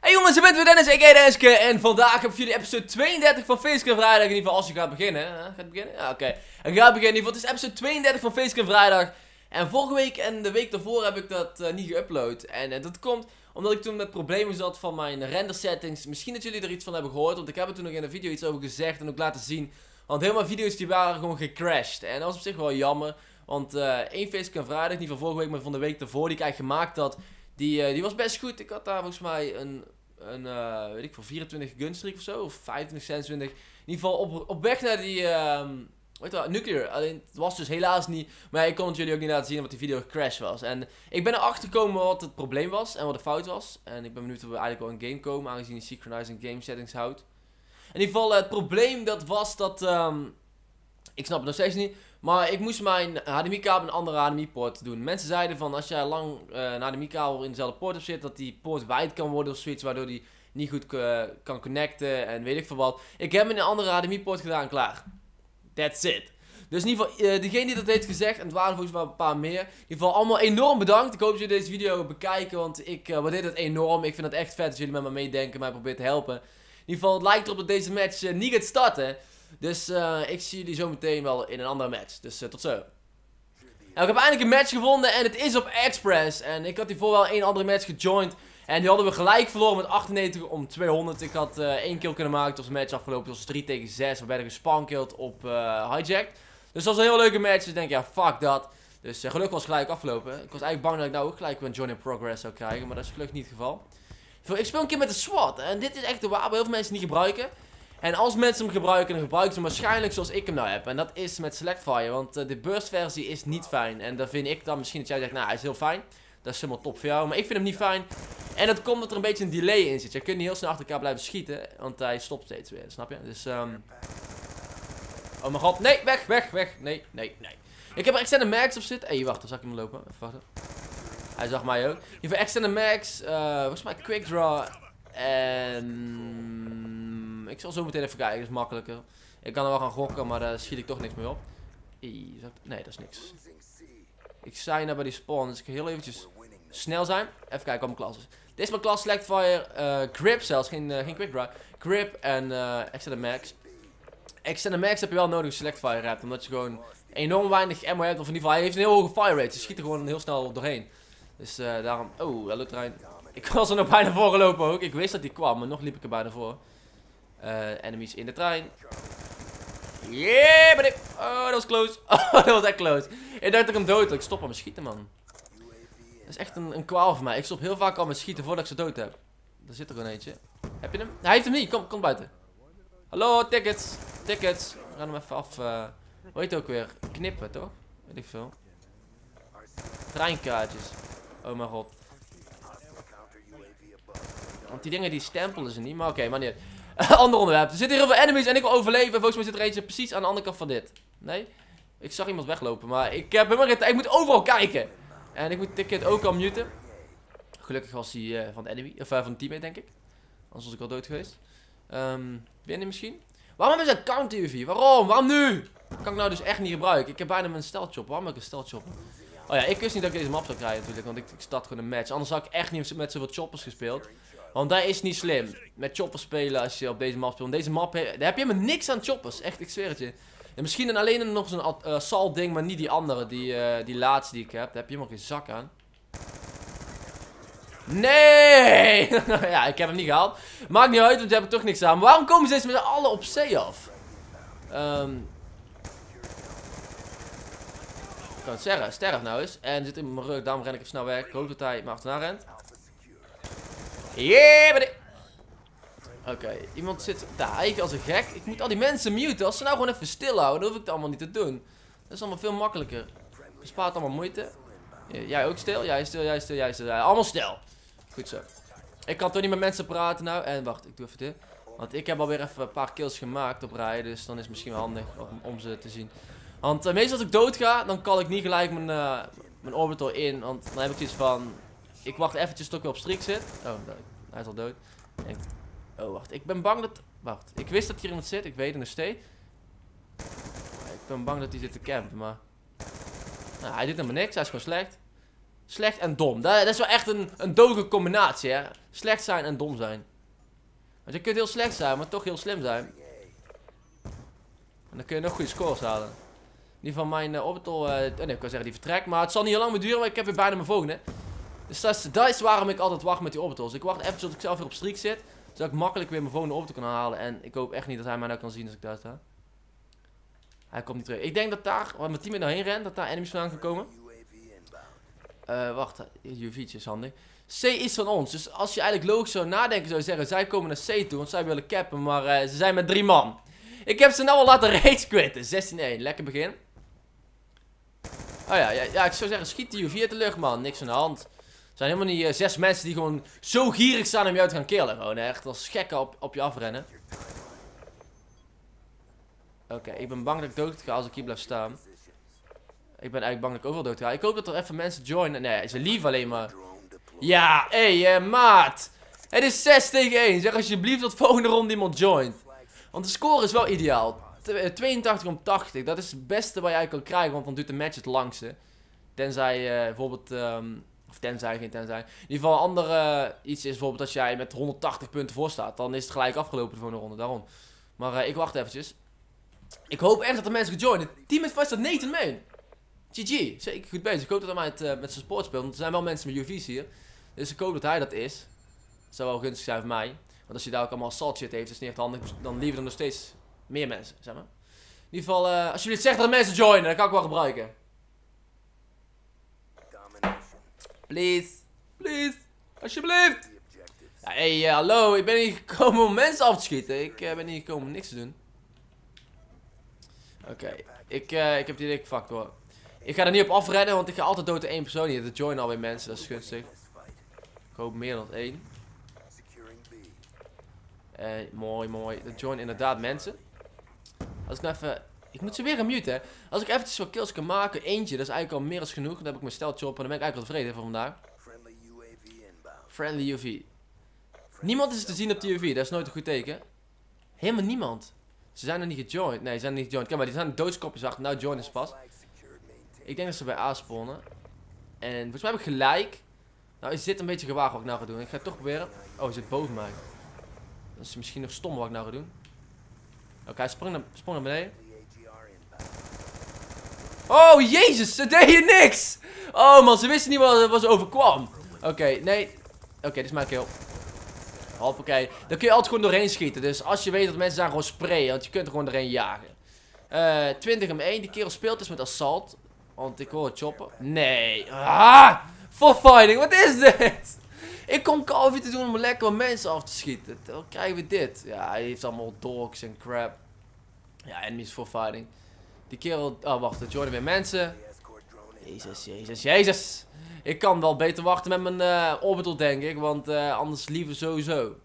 Hey jongens, ik ben weer Dennis, a.k.a. Denniske. En vandaag heb ik voor jullie episode 32 van Facecam Vrijdag. In ieder geval als je gaat beginnen. Gaat het beginnen? Ja, oké. En gaat beginnen. In ieder geval, het is episode 32 van Facecam Vrijdag. En vorige week en de week daarvoor heb ik dat niet geüpload. En dat komt omdat ik toen met problemen zat van mijn render settings. Misschien dat jullie er iets van hebben gehoord. Want ik heb er toen nog in een video iets over gezegd en ook laten zien. Want heel mijn video's die waren gewoon gecrashed. En dat was op zich wel jammer. Want één Facecam Vrijdag, niet van vorige week, maar van de week daarvoor, die ik eigenlijk gemaakt had. Die was best goed. Ik had daar volgens mij weet ik veel, 24 gunstreak of zo, of 25, 26. In ieder geval op weg naar die, weet je wel, nuclear. Alleen, het was dus helaas niet, maar ik kon het jullie ook niet laten zien, omdat die video gecrashed was. En ik ben erachter gekomen wat het probleem was en wat de fout was. En ik ben benieuwd of we eigenlijk wel in game komen, aangezien die synchronizing game settings houdt. In ieder geval, het probleem dat was dat, ik snap het nog steeds niet, maar ik moest mijn HDMI-kabel een andere HDMI-poort doen. Mensen zeiden van als jij lang een HDMI-kabel in dezelfde poort hebt zitten, dat die poort wijd kan worden of zoiets, waardoor die niet goed kan connecten en weet ik veel wat. Ik heb een andere HDMI-poort gedaan, klaar. That's it. Dus in ieder geval, degene die dat heeft gezegd, en het waren volgens mij een paar meer, in ieder geval allemaal enorm bedankt. Ik hoop dat jullie deze video bekijken, want ik waardeer het enorm. Ik vind het echt vet dat jullie met me meedenken, mij proberen te helpen. In ieder geval, het lijkt erop dat deze match niet gaat starten. Dus ik zie jullie zo meteen wel in een andere match. Dus tot zo. Nou, ik heb eindelijk een match gevonden en het is op Express. En ik had hiervoor wel een andere match gejoined. En die hadden we gelijk verloren met 98 om 200. Ik had 1 kill kunnen maken. Het was een match afgelopen. Het was 3 tegen 6. We werden gespankilled op hijack. Dus dat was een heel leuke match. Dus ik denk, ja, fuck dat. Dus gelukkig was het gelijk afgelopen. Ik was eigenlijk bang dat ik nou ook gelijk een join in progress zou krijgen. Maar dat is gelukkig niet het geval. Ik speel een keer met de SWAT. En dit is echt de wapen. Heel veel mensen niet gebruiken. En als mensen hem gebruiken, dan gebruiken ze hem waarschijnlijk zoals ik hem nou heb. En dat is met Selectfire, want de burst versie is niet fijn. En dan vind ik dan misschien dat jij zegt, nou hij is heel fijn. Dat is helemaal top voor jou, maar ik vind hem niet fijn. En dat komt dat er een beetje een delay in zit. Je kunt niet heel snel achter elkaar blijven schieten, want hij stopt steeds weer, snap je? Dus oh mijn god, nee, weg, nee. Ik heb er extended max op zitten. Hé, wacht, dan zag ik hem lopen, even wachten. Hij zag mij ook. Je hebt extended max, volgens mij quick draw en... Ik zal zo meteen even kijken, dat is makkelijker. Ik kan er wel gaan gokken, maar daar schiet ik toch niks meer op. Nee, dat is niks. Ik sta hier nou bij die spawn, dus ik ga heel eventjes snel zijn. Even kijken wat mijn klas is. Dit is mijn klas, Selectfire, Grip zelfs, geen Quick Draw. Grip en Extended Max. Extended Max heb je wel nodig als Selectfire hebt, omdat je gewoon enorm weinig ammo hebt. Of in ieder geval, hij heeft een heel hoge fire rate, je schiet er gewoon heel snel doorheen. Dus daarom... Oh, hallo trein. Ik was er nog bijna voor gelopen ook. Ik wist dat hij kwam, maar nog liep ik er bijna voor. Enemies in de trein. Yeah, buddy. Oh, dat was close. Oh, dat was echt close. Ik dacht dat ik hem dood had. Ik stop al met schieten, man. Dat is echt een kwaal voor mij. Ik stop heel vaak al met schieten voordat ik ze dood heb. Daar zit er gewoon eentje. Heb je hem? Hij heeft hem niet. Kom buiten. Hallo, tickets. Tickets. We gaan hem even af. Hoe heet het ook weer? Knippen, toch? Weet ik veel. Treinkaartjes. Oh mijn god. Want die dingen die stempelen ze niet. Maar oké, maar niet. Ander onderwerp. Er zitten hier heel veel enemies en ik wil overleven. Volgens mij zit er eentje precies aan de andere kant van dit. Nee? Ik zag iemand weglopen, maar ik heb helemaal geen tijd. Ik moet overal kijken. En ik moet Ticket ook al muten. Gelukkig was hij van de enemy, of van de teammate, denk ik. Anders was ik al dood geweest. Binnen misschien? Waarom hebben ze een counter UV? Waarom? Waarom nu? Dat kan ik nou dus echt niet gebruiken. Ik heb bijna mijn stealth chopper. Waarom heb ik een stealth chopper? Oh ja, ik wist niet dat ik deze map zou krijgen natuurlijk, want ik start gewoon een match. Anders had ik echt niet met zoveel choppers gespeeld. Want dat is niet slim. Met choppers spelen als je op deze map speelt. Want deze map, daar heb je helemaal niks aan choppers. Echt, ik zweer het je. En misschien alleen nog zo'n assault ding, maar niet die andere. Die laatste die ik heb. Daar heb je helemaal geen zak aan. Nee! Ja, ik heb hem niet gehaald. Maakt niet uit, want je hebt er toch niks aan. Maar waarom komen ze eens met z'n allen op C af? Ik kan het zeggen, sterf nou eens. En zit in mijn rug, daarom ren ik even snel weg. Ik hoop dat hij me achterna rent. Yeah, buddy. Oké, iemand zit daar eigenlijk als een gek. Ik moet al die mensen muten. Als ze nou gewoon even stilhouden, dan hoef ik het allemaal niet te doen. Dat is allemaal veel makkelijker. Bespaart allemaal moeite. Jij ook stil? Jij stil. Allemaal stil. Goed zo. Ik kan toch niet met mensen praten nou. En wacht, ik doe even dit. Want ik heb alweer even een paar kills gemaakt op rij. Dus dan is het misschien wel handig om ze te zien. Want meestal als ik dood ga, dan kan ik niet gelijk mijn orbital in. Want dan heb ik iets van... Ik wacht eventjes tot ik weer op streak zit. Oh, hij is al dood. Oh, wacht. Ik ben bang dat... Wacht. Ik wist dat hier iemand zit. Ik weet het nog steeds. Ik ben bang dat hij zit te campen, maar... Nou, hij doet helemaal niks. Hij is gewoon slecht. Slecht en dom. Dat is wel echt een dodelijke combinatie, hè. Slecht zijn en dom zijn. Want je kunt heel slecht zijn, maar toch heel slim zijn. En dan kun je nog goede scores halen. In ieder geval mijn orbital, nee, ik kan zeggen die vertrekt. Maar het zal niet heel lang meer duren, want ik heb weer bijna mijn volgende. Dus dat is waarom ik altijd wacht met die orbitals. Ik wacht even tot ik zelf weer op streak zit. Zodat ik makkelijk weer mijn volgende orbital kan halen. En ik hoop echt niet dat hij mij nou kan zien als ik daar sta. Hij komt niet terug. Ik denk dat daar, waar mijn team nou heen rent, dat daar enemies vandaan gaan komen. Wacht, UV'tje is handig. C is van ons, dus als je eigenlijk logisch zou nadenken, zou je zeggen, zij komen naar C toe, want zij willen cappen, maar ze zijn met 3 man. Ik heb ze nou al laten rage quitten, 16-1, lekker begin. Oh ja, ik zou zeggen, schiet die UV uit de lucht, man, niks aan de hand. Er zijn helemaal niet 6 mensen die gewoon zo gierig staan om jou te gaan killen, gewoon echt als gekken op je afrennen. Oké, ik ben bang dat ik dood ga als ik hier blijf staan. Ik ben eigenlijk bang dat ik overal dood ga. Ik hoop dat er even mensen joinen. Nee, ze lief alleen maar. Ja, hé, maat. Het is 6 tegen 1. Zeg alsjeblieft dat volgende ronde iemand joint. Want de score is wel ideaal. 82-80. Dat is het beste wat jij kan krijgen, want dan duurt de match het langste. Tenzij bijvoorbeeld... of tenzij, geen tenzij. In ieder geval, andere iets is bijvoorbeeld als jij met 180 punten voor staat. Dan is het gelijk afgelopen de volgende ronde. Daarom. Maar ik wacht eventjes. Ik hoop echt dat er mensen gejoind. Het team is vast dat Nathan Main. GG, zeker goed bezig. Ik hoop dat hij met zijn sport speelt. Want er zijn wel mensen met UV's hier. Dus ik hoop dat hij dat is. Dat zou wel gunstig zijn voor mij. Want als je daar ook allemaal assault shit heeft, is het niet echt handig. Dan liever er nog steeds meer mensen, zeg maar. In ieder geval, als jullie het zegt dat er mensen joinen, dan kan ik wel gebruiken. Please. Please. Alsjeblieft. Ja, hey, hallo. Ik ben hier gekomen om mensen af te schieten. Ik ben hier gekomen om niks te doen. Oké. Ik heb het idee gefuckt hoor. Ik ga er niet op afrennen, want ik ga altijd dood door 1 persoon hier. Er joinen alweer mensen, dat is gunstig. Ik hoop meer dan 1. Mooi. Er joinen inderdaad mensen. Als ik nou even... Ik moet ze weer gaan muten, hè. Als ik eventjes wat kills kan maken, eentje, dat is eigenlijk al meer dan genoeg. Dan heb ik mijn stealth chopper en dan ben ik eigenlijk wel tevreden voor vandaag. Friendly UV. Niemand is te zien op de UV, dat is nooit een goed teken. Helemaal niemand. Ze zijn er niet gejoined. Nee, ze zijn er niet gejoined. Kijk maar, die zijn doodskopjes achter. Nou joinen ze pas. Ik denk dat ze bij A spawnen. En volgens mij heb ik gelijk. Nou, is dit een beetje gewaagd wat ik nou ga doen. Ik ga het toch proberen. Oh, hij zit boven mij. Dat is misschien nog stom wat ik nou ga doen. Oké, hij sprong naar beneden. Oh, jezus, ze deden niks. Oh man, ze wisten niet wat ze overkwam. Oké, nee. Oké, dit is mijn kill. Hoppakee. Dan kun je altijd gewoon doorheen schieten. Dus als je weet dat mensen zijn, gewoon sprayen. Want je kunt er gewoon doorheen jagen. 20-1. Die kerel speelt dus met assault. Want ik hoor het choppen. Nee. For fighting. Wat is dit? Ik kom Call of Duty doen om lekker wat mensen af te schieten. Dan krijgen we dit. Ja, hij heeft allemaal dogs en crap. Ja, enemies for fighting. Die kerel... Oh, wacht. Er joinen weer mensen. Jezus. Ik kan wel beter wachten met mijn orbital, denk ik. Want anders liever sowieso.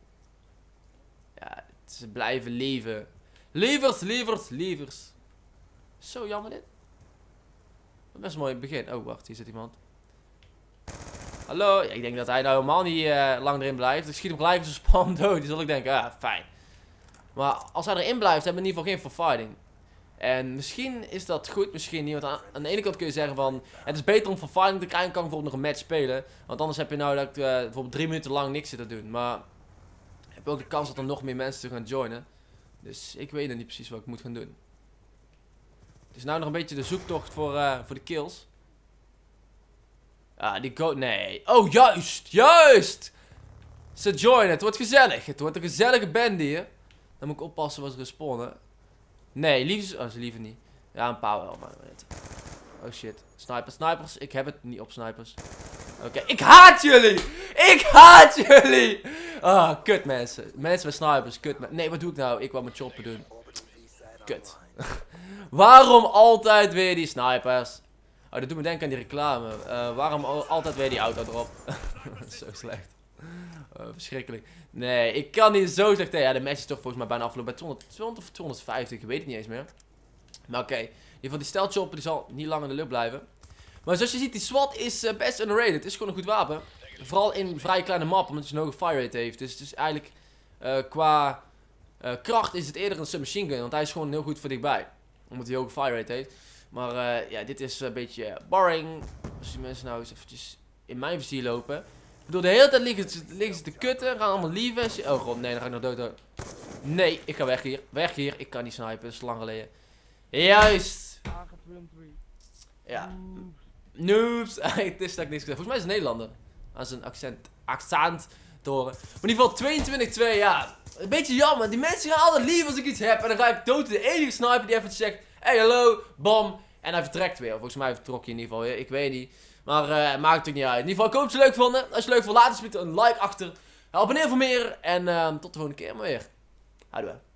Ja, ze blijven leven. Lievers. Zo jammer dit. Best een mooi begin. Oh, wacht. Hier zit iemand. Hallo. Ja, ik denk dat hij nou helemaal niet lang erin blijft. Ik schiet hem gelijk op zijn spawn dood. Die zal ik denken, ah, fijn. Maar als hij erin blijft, hebben we in ieder geval geen for fighting. En misschien is dat goed, misschien niet. Want aan de ene kant kun je zeggen van... Het is beter om for fighting te krijgen, kan ik bijvoorbeeld nog een match spelen. Want anders heb je nou dat ik bijvoorbeeld 3 minuten lang niks zit te doen. Maar heb je ook de kans dat er nog meer mensen gaan joinen. Dus ik weet nog niet precies wat ik moet gaan doen. Het is nou nog een beetje de zoektocht voor de kills. Ah, die go... Nee. Oh, juist! Ze joinen, het wordt gezellig. Het wordt een gezellige band hier. Dan moet ik oppassen wat ze respawnen. Nee, liever... Oh, ze liever niet. Ja, een paar wel, maar... Oh shit. Snipers. Ik heb het niet op snipers. Oké, ik haat jullie! Ah, kut mensen. Mensen met snipers, kut. Nee, wat doe ik nou? Ik wou mijn chopper doen. Kut. Waarom altijd weer die snipers? Oh, dat doet me denken aan die reclame. Waarom altijd weer die auto erop? Zo slecht. Verschrikkelijk. Nee, ik kan niet zo slecht tegen. Ja, de match is toch volgens mij bijna afgelopen bij 200 of 250. Ik weet het niet eens meer. Maar oké. In ieder geval die stealth chopper die zal niet lang in de lucht blijven. Maar zoals je ziet, die SWAT is best underrated. Het is gewoon een goed wapen. Vooral in vrij kleine map, omdat hij een hoge fire rate heeft. Dus het is eigenlijk qua kracht is het eerder een submachine gun. Want hij is gewoon heel goed voor dichtbij. Omdat hij een hoge fire rate heeft. Maar ja, dit is een beetje boring. Als die mensen nou eens eventjes in mijn vizier lopen. Ik bedoel, de hele tijd liggen ze te kutten. Gaan allemaal lieven. Oh god, nee, dan ga ik nog dood. Nee, ik ga weg hier. Weg hier. Ik kan niet snipen, dat is lang geleden. Juist. Ja. Noobs. Het is dat ik niks gezegd. Volgens mij is het Nederlander. Aan zijn accent te horen. Maar in ieder geval 22-2, ja. Een beetje jammer. Die mensen gaan altijd lief als ik iets heb. En dan ga ik dood de enige sniper die even zegt: hey, hallo, bam. En hij vertrekt weer. Volgens mij vertrok hij in ieder geval weer. Ik weet niet. Maar maakt het ook niet uit. In ieder geval, ik hoop dat je het leuk vonden. Als je het leuk vond, laat eens een like achter. Abonneer voor meer. En tot de volgende keer maar weer. Houdoe.